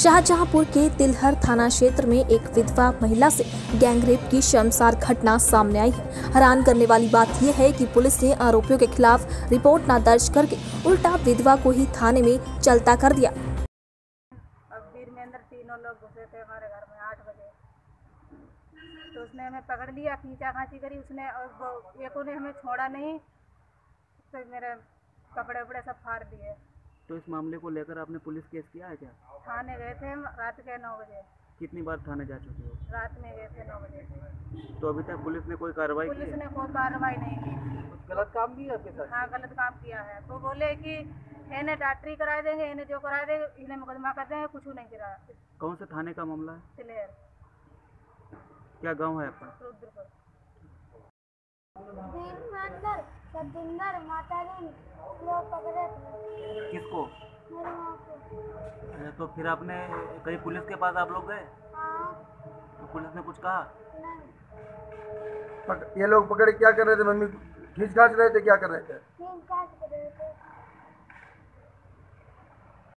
शाहजहांपुर के तिलहर थाना क्षेत्र में एक विधवा महिला से गैंगरेप की शर्मसार घटना सामने आई है। हैरान करने वाली बात यह है कि पुलिस ने आरोपियों के खिलाफ रिपोर्ट न दर्ज करके उल्टा विधवा को ही थाने में चलता कर दिया। वीरमेंद्र तीनों लोग घुसे थे हमारे घर में 8 बजे, तो उसने हमें पकड़ लिया, खींचा खांची करी उसने, और एक ने हमें छोड़ा नहीं, तो मेरे कपड़े वपड़े सब फाड़ दिए। तो इस मामले को लेकर आपने पुलिस केस किया है क्या? थाने गए थे हम रात के 9 बजे। कितनी बार थाने जा चुके हो? रात में गए थे 9 बजे। तो अभी तक पुलिस ने कोई कार्रवाई की? पुलिस ने कोई कार्रवाई नहीं की। गलत काम किया आपके साथ? हाँ, गलत काम किया है। तो बोले कि इन्हें डॉक्टरी करा देंगे, इन्हें जो करा देंगे, इन्हें मुकदमा कर देंगे, कुछ नहीं गिरा। कौन से थाने का मामला है? तिलहर। क्या गांव है आपका? रुद्रपुर। वीरमेंद्र सतिंदर मातारी लोग पकड़े थे। किसको? मेरे माँ को। तो फिर आपने कहीं पुलिस के पास आप लोग गए? हाँ। तो पुलिस ने कुछ कहा? नहीं। ये लोग पकड़े क्या कर रहे थे? मम्मी खींच खाच रहे थे, क्या कर रहे थे? खींच खाच कर रहे थे।